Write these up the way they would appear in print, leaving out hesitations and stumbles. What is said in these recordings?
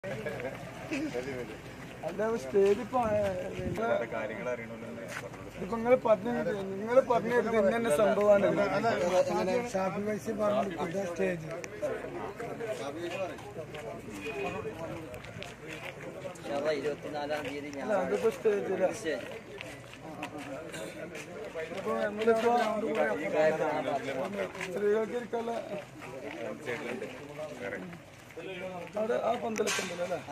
അല്ല സ്റ്റേജ് ഇപ്പൊ നിങ്ങൾ പറഞ്ഞിട്ട് ഇന്നെ സംഭവമാണ്. ഷാഫി വൈസി പറഞ്ഞ സ്റ്റേജ് അതിപ്പോ സ്റ്റേജില്ല. ഇപ്പൊ നമ്മളിപ്പോ സ്ത്രീകൾക്ക് ഇരിക്കാനുള്ള അവിടെ ആ പന്തലൊക്കെ ഉണ്ടല്ലോ അല്ലേ?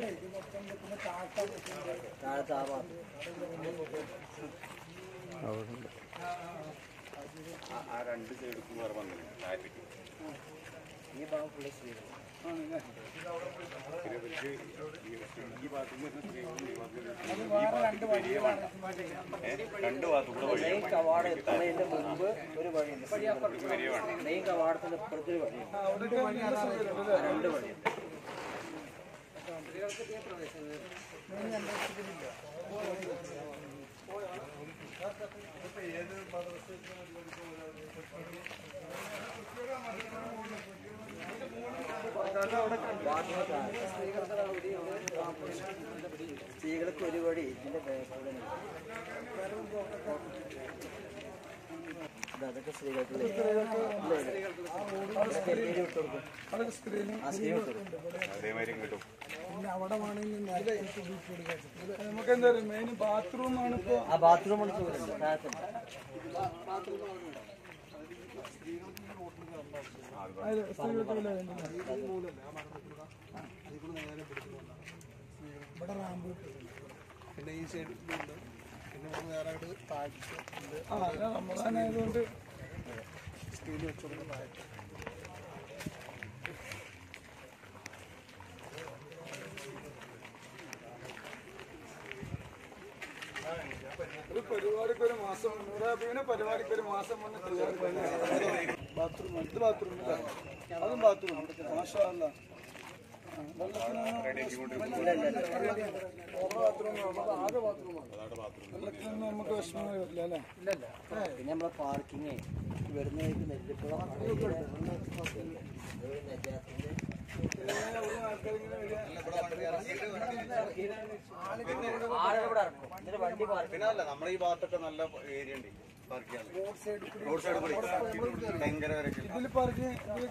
രണ്ട് ഭാഗത്തും കവാടം എത്തുന്നതിന്റെ മുമ്പ് ഒരു വഴിയുണ്ട്. മെയിൻ കവാടത്തിന്റെ ഇപ്പുറത്തൊരു വഴിയുണ്ട്. രണ്ട് വഴിയുണ്ട്. സ്ത്രീകൾക്ക് ഒരു വഴി ഇതിന്റെ അതൊക്കെ സ്ത്രീകൾക്ക് അവിടെ നമുക്ക് എന്താ പറയുക മെയിൻ ബാത്റൂമാണ്. ഇപ്പൊ ആ ബാത്റൂമാണ് ഇവിടെ റാമ്പ് പിന്നെ ഈ സൈഡ് പിന്നെ വേറെ താഴ്ച റമദാനായതുകൊണ്ട് സ്റ്റീൽ വെച്ചുകൊടുക്കുന്ന താഴ്ച. ഒരു പരിപാടിക്ക് ഒരു മാസം മുന്നൂറ് പരിപാടിക്ക് ഒരു മാസം മുന്നേ ബാത്റൂം അടുത്ത ബാത്റൂം അതും ബാത്റൂം മാഷാ അല്ലാ. വെള്ളത്തിനൊന്നും നമുക്ക് വിഷമം വരില്ല അല്ലേ? പിന്നെ നമ്മളെ പാർക്കിങ് വരുന്നതായിട്ട് നെല്ലിപ്പുഴ നമ്മുടെ ഈ ഭാഗത്തൊക്കെ നല്ല ഏരിയ ഉണ്ട്. ഇതിൽ പാർക്ക്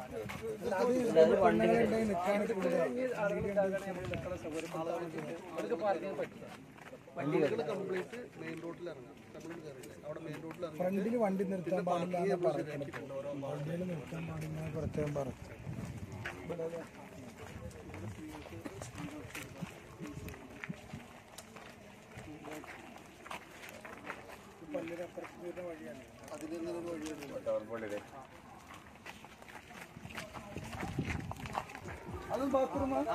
ഫ്രണ്ടില് വണ്ടി നിർത്താൻ പാടില്ല വണ്ടിയിൽ നിർത്താൻ പാടില്ല പ്രത്യേകം പറഞ്ഞു. പള്ളിയുടെ വഴിയാണ് അതിൽ നിന്നൊരു വഴിയാണ്. അതും ബാത്റൂമാണ്.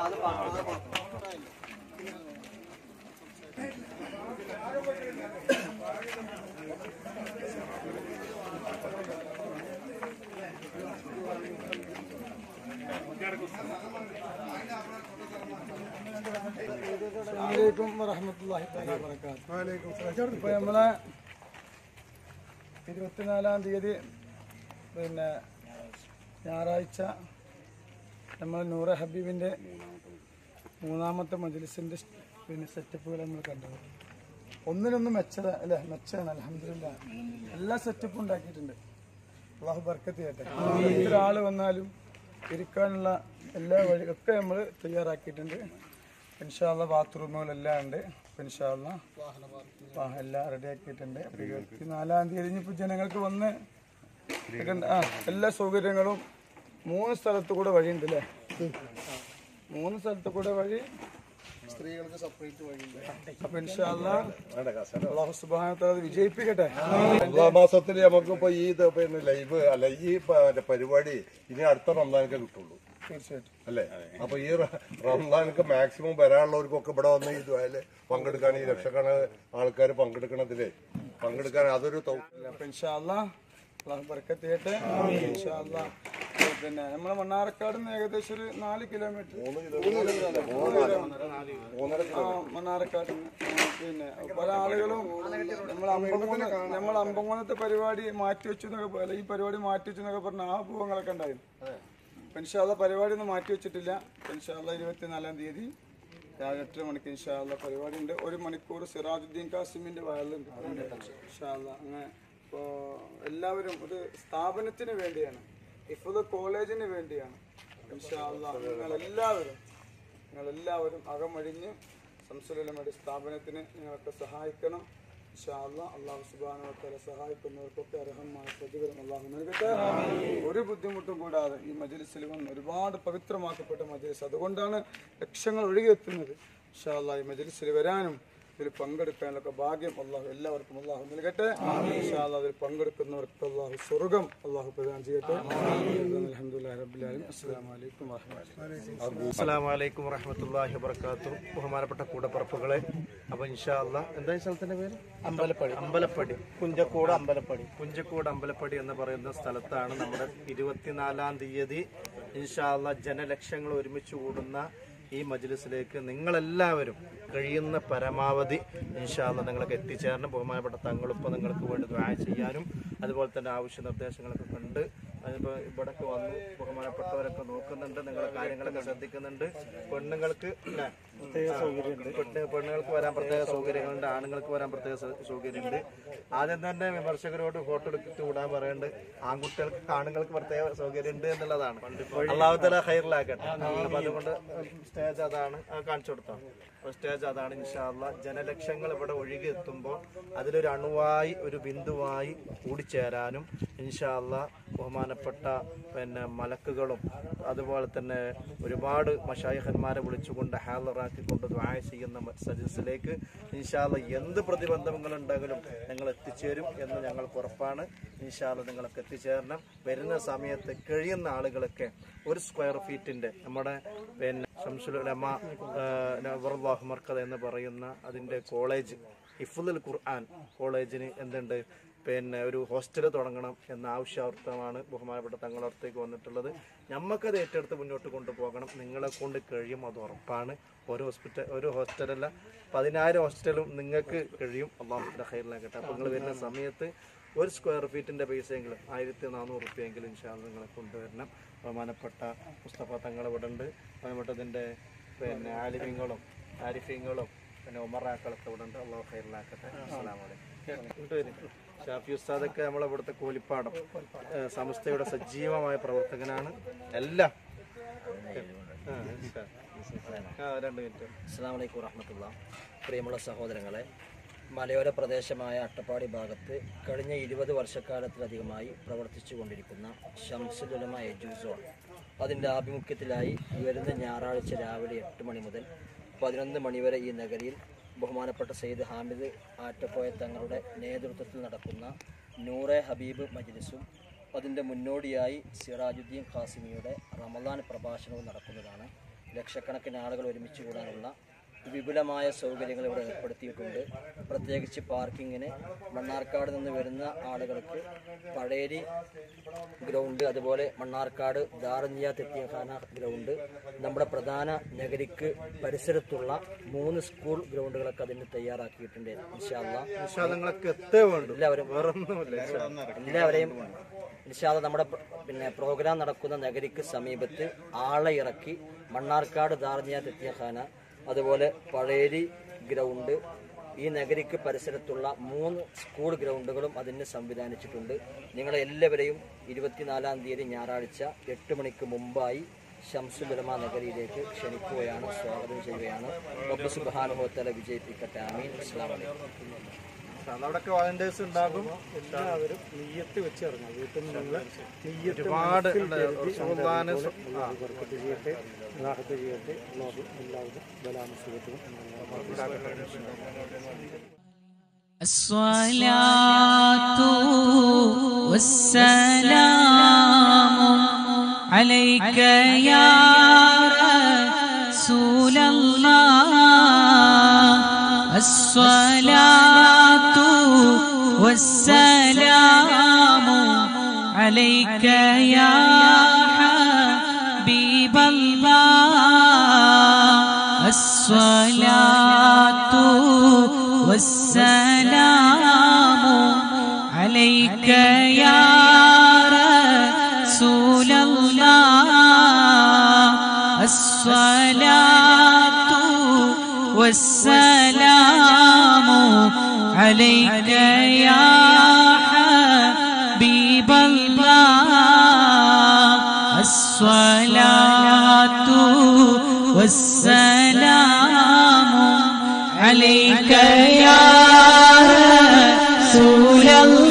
അസ്സലാമു വറഹ്മത്തുള്ളാഹി തആല വബറകാതുഹു. ഇപ്പൊ നമ്മളെ 24-ാം തീയതി പിന്നെ ഞായറാഴ്ച നമ്മൾ നൂറെ ഹബീബിൻ്റെ 3ാമത്തെ മജ്‌ലിസിൻ്റെ പിന്നെ സെറ്റപ്പുകൾ നമ്മൾ കണ്ടത്. ഒന്നിനൊന്നും മെച്ചത അല്ലേ? മെച്ചമാണ് അൽഹംദുലില്ലാ. എല്ലാ സെറ്റപ്പും ഉണ്ടാക്കിയിട്ടുണ്ട്. അല്ലാഹു ബർക്കത്ത് ചെയ്യട്ടെ. എത്ര ആൾ വന്നാലും ഇരിക്കാനുള്ള എല്ലാ വഴിയൊക്കെ നമ്മൾ തയ്യാറാക്കിയിട്ടുണ്ട്. ഇൻഷാ അല്ലാഹ് ബാത്റൂമുകളെല്ലാം ഉണ്ട്. ഇൻഷാ അല്ലാഹ് എല്ലാം റെഡിയാക്കിയിട്ടുണ്ട്. 24-ാം തീയതി ഇനിയിപ്പോൾ ജനങ്ങൾക്ക് വന്ന് എല്ലാ സൗകര്യങ്ങളും 3 സ്ഥലത്ത് കൂടെ വഴിയുണ്ട് അല്ലേ? 3 സ്ഥലത്ത് കൂടെ വഴി, സ്ത്രീകൾക്ക് സെപ്പറേറ്റ് വഴിയുണ്ട്. അപ്പൊ ഇൻഷാ അല്ലാഹ് അല്ലാഹു സുബ്ഹാനഹു വ തആല വിജയിപ്പിക്കട്ടെ. റമദാൻ മാസത്തിൽ നമുക്കിപ്പോ ഈ പിന്നെ ലൈവ് അല്ല ഈ പരിപാടി ഇനി അടുത്ത റമദാനൊക്കെ കിട്ടുള്ളൂ. തീർച്ചയായിട്ടും അല്ലേ? അപ്പൊ ഈ റമദാനൊക്കെ മാക്സിമം വരാനുള്ളവർക്കൊക്കെ ഇവിടെ വന്ന് ഈ ദ്വായില് പങ്കെടുക്കാൻ, ഈ ലക്ഷക്കണക്കിന് ആൾക്കാർ പങ്കെടുക്കാൻ അതൊരു അപ്പൊ ഇൻഷാ അല്ലാഹ് അല്ലാഹു ബർക്കത്ത് ചെയ്യട്ടെ. ഇൻഷാ അല്ലാഹ് പിന്നെ നമ്മളെ മണ്ണാർക്കാട് നിന്ന് ഏകദേശം ഒരു 4 കിലോമീറ്റർ മണ്ണാർക്കാട്. പിന്നെ പല ആളുകളും നമ്മൾ അമ്പംകുന്നത്തെ പരിപാടി മാറ്റിവെച്ചു എന്നൊക്കെ, ഈ പരിപാടി മാറ്റിവെച്ചു എന്നൊക്കെ പറഞ്ഞ ആ അഭൂവങ്ങളൊക്കെ ഉണ്ടായിരുന്നു. ഇൻഷാ അല്ലാഹ് പരിപാടി ഒന്നും മാറ്റി വെച്ചിട്ടില്ല. ഇൻഷാ അല്ലാഹ് 24-ാം തീയതി രാവിലെ 8 മണിക്ക് ഇൻഷാ അല്ലാഹ് പരിപാടി ഉണ്ട്. 1 മണിക്കൂർ സിറാജുദ്ദീൻ കാസിമിന്റെ വയലുണ്ട് ഇൻഷാ അല്ലാഹ്. അങ്ങനെ ഇപ്പോൾ എല്ലാവരും ഒരു സ്ഥാപനത്തിന് വേണ്ടിയാണ്, ഹിഫ്ള് കോളേജിന് വേണ്ടിയാണ് ഇൻഷാ അല്ലാഹ്. നിങ്ങളെല്ലാവരും അകമഴിഞ്ഞ് ശംസുൽ ഉലമയുടെ സ്ഥാപനത്തിന് നിങ്ങളൊക്കെ സഹായിക്കണം ഇൻഷാ അല്ലാഹ്. അല്ലാഹു സുബ്ഹാനഹു വ തആല സഹായിക്കുന്നവർക്കൊക്കെ അർഹമായ പ്രതിഫലം അല്ലാഹു നൽകട്ടെ. ഒരു ബുദ്ധിമുട്ടും കൂടാതെ ഈ മജ്‌ലിസിൽ വന്ന് ഒരുപാട് പവിത്രമാക്കപ്പെട്ട മജ്‌ലിസ്, അതുകൊണ്ടാണ് ലക്ഷങ്ങൾ ഒഴുകിയെത്തുന്നത്. ഇൻഷാ അല്ലാഹ് ഈ മജ്‌ലിസിൽ വരാനും ഇതിൽ പങ്കെടുക്കാനൊക്കെ ഭാഗ്യം അല്ലാഹു എല്ലാവർക്കും അല്ലാഹു നൽകട്ടെ. ഇൻഷാ അല്ലാഹ് അതിൽ പങ്കെടുക്കുന്നവർക്ക് അല്ലാഹു സ്വർഗ്ഗം അല്ലാഹു പ്രദാനം ചെയ്യട്ടെ. അൽഹംദുലില്ലാഹി റബ്ബിൽ ആലമീൻ. അസ്സലാമു അലൈക്കും വറഹ്മത്തുള്ളാഹി. അസ്സലാമു അലൈക്കും വറഹ്മത്തുള്ളാഹി വബറകാതുഹു. ബഹുമാനപ്പെട്ട കൂടപ്പറപ്പുകളെ, അപ്പോൾ ഇൻഷാ അല്ലാഹ് എന്താ ഈ സ്ഥലത്തിന്റെ പേര്? അമ്പലപ്പടി. പുഞ്ചക്കോട് അമ്പലപ്പടി എന്ന് പറയുന്ന സ്ഥലത്താണ് നമ്മുടെ 24-ാം തീയതി ഇൻഷാ അല്ലാഹ് ജനലക്ഷങ്ങൾ ഒരുമിച്ച് കൂടുന്ന ഈ മജ്‌ലിസിലേക്ക് നിങ്ങളെല്ലാവരും കഴിയുന്ന പരമാവധി ഇൻഷാ അല്ലാഹ് നിങ്ങൾക്ക് എത്തിച്ചേരണം. ബഹുമാനപ്പെട്ട തങ്ങളിപ്പോൾ നിങ്ങൾക്ക് വേണ്ടി ദുആ ചെയ്യാനും അതുപോലെ തന്നെ ആവശ്യ നിർദ്ദേശങ്ങളൊക്കെ കണ്ട് അതിപ്പോൾ ഇവിടൊക്കെ വന്ന് ബഹുമാനപ്പെട്ടവരൊക്കെ നോക്കുന്നുണ്ട്, നിങ്ങളുടെ കാര്യങ്ങളൊക്കെ ശ്രദ്ധിക്കുന്നുണ്ട്. പെണ്ണുങ്ങൾക്ക് പെണ്ണുങ്ങൾക്ക് വരാൻ പ്രത്യേക സൗകര്യങ്ങളുണ്ട്, ആണുങ്ങൾക്ക് വരാൻ പ്രത്യേക സൗകര്യമുണ്ട്. ആദ്യം തന്നെ വിമർശകരോട് ഫോട്ടോ എടുത്തിട്ട് വിടാൻ പറയുന്നുണ്ട്. ആണുങ്ങൾക്ക് പ്രത്യേക സൗകര്യം ഉണ്ട് എന്നുള്ളതാണ്. അല്ലാഹു തആല ഖൈറിലാക്കട്ടെ. അപ്പൊ അതുകൊണ്ട് സ്റ്റേജ് അതാണ് കാണിച്ചു കൊടുത്തോ. സ്റ്റേജ് അതാണ് ഇൻഷാ അല്ലാഹ്. ജനലക്ഷങ്ങൾ ഇവിടെ ഒഴുകി എത്തുമ്പോൾ അതിലൊരു അണുവായി ഒരു ബിന്ദുവായി കൂടിച്ചേരാനും ഇൻഷാ അല്ലാഹ് ബഹുമാനപ്പെട്ട മലക്കുകളും അതുപോലെ തന്നെ ഒരുപാട് മശായിഖന്മാരെ വിളിച്ചുകൊണ്ട് ഹാളറാക്കിക്കൊണ്ട് ദുആ ചെയ്യുന്ന സദസ്സിലേക്ക് ഇൻഷാ അല്ലാഹ് എന്ത് പ്രതിബന്ധങ്ങളുണ്ടെങ്കിലും നിങ്ങൾ എത്തിച്ചേരും എന്ന് ഞങ്ങൾക്ക് ഉറപ്പാണ്. ഇൻഷാ അല്ലാഹ് നിങ്ങൾക്ക് എത്തിച്ചേരണം. വരുന്ന സമയത്ത് കഴിയുന്ന ആളുകളൊക്കെ 1 സ്ക്വയർ ഫീറ്റിന്റെ നമ്മുടെ ശംസുൽ ഉലമ നവറുല്ലാഹു മർക്കദ എന്ന് പറയുന്ന അതിന്റെ കോളേജ് ഹിഫ്ളുൽ ഖുർആൻ കോളേജിന് എന്തുണ്ട് ഒരു ഹോസ്റ്റൽ തുടങ്ങണം എന്ന ആവശ്യാർത്ഥമാണ് ബഹുമാനപ്പെട്ട തങ്ങളടുത്തേക്ക് വന്നിട്ടുള്ളത്. നമുക്കത് ഏറ്റെടുത്ത് മുന്നോട്ട് കൊണ്ടുപോകണം. നിങ്ങളെ കൊണ്ട് കഴിയും, അത് ഉറപ്പാണ്. ഒരു ഹോസ്റ്റലല്ല 10,000 ഹോസ്റ്റലും നിങ്ങൾക്ക് കഴിയും. അല്ലാഹു ഖൈറിലാക്കട്ടെ. അപ്പോൾ നിങ്ങൾ വരുന്ന സമയത്ത് 1 സ്ക്വയർ ഫീറ്റിന്റെ പൈസയെങ്കിലും 1400 റുപ്യെങ്കിലും ഇൻഷാ അല്ലാഹ് നിങ്ങളെ കൊണ്ടുവരണം. ബഹുമാനപ്പെട്ട മുസ്തഫ തങ്ങൾ ഇവിടെ ഉണ്ട്. ബഹുമാനപ്പെട്ടതിന്റെ ആലിമീങ്ങളും ആരിഫീങ്ങളും ഉമറാക്കളൊക്കെ ഇവിടെ ഉണ്ട്. അല്ലാഹു ഖൈറിലാക്കട്ടെ. അസ്സലാമു അലൈക്കും. ഷാഫി ഉസ്താദൊക്കെ നമ്മളെ ഇവിടുത്തെ കോലിപ്പാടം സംസ്ഥയുടെ സജീവമായ പ്രവർത്തകനാണ്. എല്ലാം 2 മിനിറ്റ്. അസ്സലാമു അലൈക്കും വറഹ്മത്തുള്ളാഹി. പ്രിയമുള്ള സഹോദരങ്ങളെ, മലയോര പ്രദേശമായ അട്ടപ്പാടി ഭാഗത്ത് കഴിഞ്ഞ 20 വർഷക്കാലത്തിലധികമായി പ്രവർത്തിച്ചു കൊണ്ടിരിക്കുന്ന ശംസുൽ ഉലമ എജുസോൺ, അതിൻ്റെ ആഭിമുഖ്യത്തിലായി വരുന്ന ഞായറാഴ്ച രാവിലെ 8 മണി മുതൽ 11 മണി വരെ ഈ നഗരിയിൽ ബഹുമാനപ്പെട്ട സയ്യിദ് ഹാമിദ് ആറ്റപ്പോയ തങ്ങളുടെ നേതൃത്വത്തിൽ നടക്കുന്ന നൂറെ ഹബീബ് മജ്‌ലിസും അതിൻ്റെ മുന്നോടിയായി സിറാജുദ്ദീൻ ഖാസിമിയുടെ റമദാൻ പ്രഭാഷണവും നടക്കുന്നതാണ്. ലക്ഷക്കണക്കിന് ആളുകൾ ഒരുമിച്ച് കൂടാനുള്ള വിപുലമായ സൗകര്യങ്ങൾ ഇവിടെ ഏർപ്പെടുത്തിയിട്ടുണ്ട്. പ്രത്യേകിച്ച് പാർക്കിങ്ങിന് മണ്ണാർക്കാട് നിന്ന് വരുന്ന ആളുകൾക്ക് പഴേരി ഗ്രൗണ്ട്, അതുപോലെ മണ്ണാർക്കാട് ദാറുന്നിയാത്ത് യതീംഖാന ഗ്രൗണ്ട്, നമ്മുടെ പ്രധാന നഗരിക്ക് പരിസരത്തുള്ള 3 സ്കൂൾ ഗ്രൗണ്ടുകളൊക്കെ അതിന് തയ്യാറാക്കിയിട്ടുണ്ട്. ഇൻഷാ അല്ലാഹ് എല്ലാവരെയും ഇൻഷാ അല്ലാഹ് നമ്മുടെ പ്രോഗ്രാം നടക്കുന്ന നഗരിക്ക് സമീപത്ത് ആളെ ഇറക്കി മണ്ണാർക്കാട് ദാറുന്നിയാത്ത് യതീംഖാന, അതുപോലെ പഴേരി ഗ്രൗണ്ട്, ഈ നഗരിക്ക് പരിസരത്തുള്ള 3 സ്കൂൾ ഗ്രൗണ്ടുകളും അതിന് സംവിധാനിച്ചിട്ടുണ്ട്. നിങ്ങളെ എല്ലാവരെയും 24-ാം തീയതി ഞായറാഴ്ച 8 മണിക്ക് മുമ്പായി ശംസുൽ ഉലമ നഗരിയിലേക്ക് ക്ഷണിക്കുകയാണ്, സ്വാഗതം ചെയ്യുകയാണ്. റബ്ബ് സുബ്ഹാനഹു വ തആല വിജയിപ്പിക്കട്ടെ. ആമീൻ. അസ്സലാമു അലൈക്കും. അവിടെയൊക്കെ വോളണ്ടിയേഴ്സ് ഉണ്ടാകും. എല്ലാവരും നിയ്യത്ത് വെച്ച് ഇറങ്ങും. വീട്ടിൽ നിന്ന് നിങ്ങൾ ഒരുപാട് الصلاة والسلام عليك يا رسول الله. الصلاة والسلام عليك يا حبيب الله. الصلاة والسلام عليك يا رسول الله. والسلام عليك يا حبيب الله الصلاة والسلام عليك يا رسول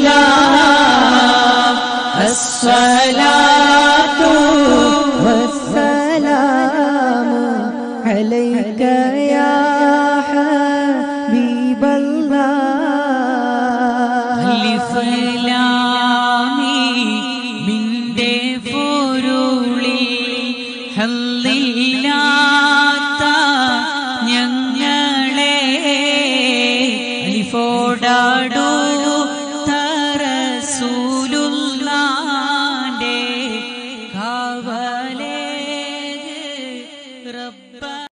الله الصلاة والسلام عليك يا